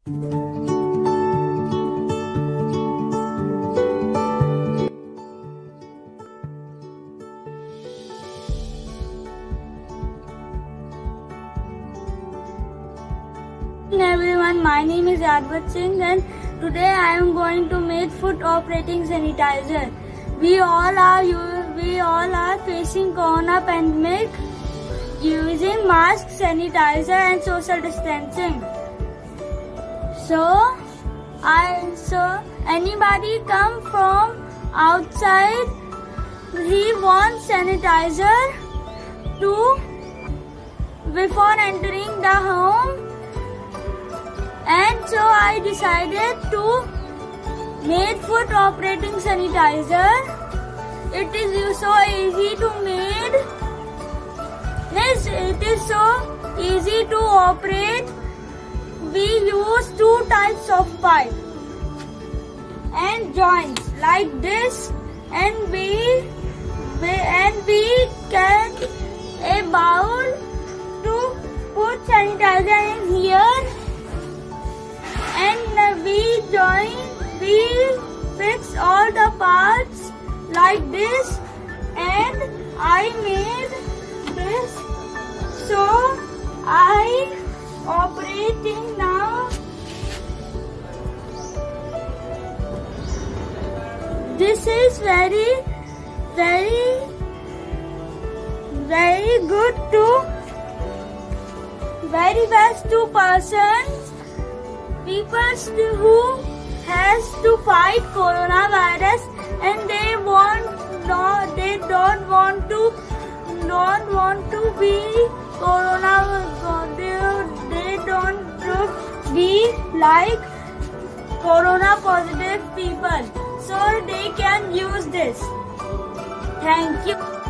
Everyone, my name is Yadvat Singh and today I am going to make foot operating sanitizer. We all are facing corona pandemic using mask, sanitizer and social distancing. So anybody come from outside, he wants sanitizer before entering the home. And so I decided to make foot operating sanitizer. It is so easy to make. Yes, it is so easy to operate. We use two types of pipe and joints like this, and we get a bowl to put sanitizer in here. And we fix all the parts like this, and I made this. So I operating now. This is very good to very best to persons. People who has to fight coronavirus and they don't want to be they don't be like corona positive people, so they can use this. Thank you.